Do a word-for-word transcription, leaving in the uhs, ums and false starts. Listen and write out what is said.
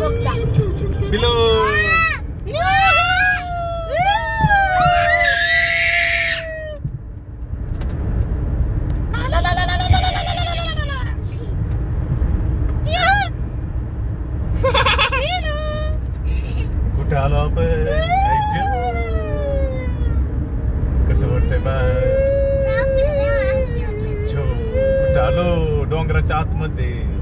बोगदा. पिलो कुठे आलो आपण? कसं वाटतंय बा? कुठे आलो? डोंगराच्या आतमध्ये.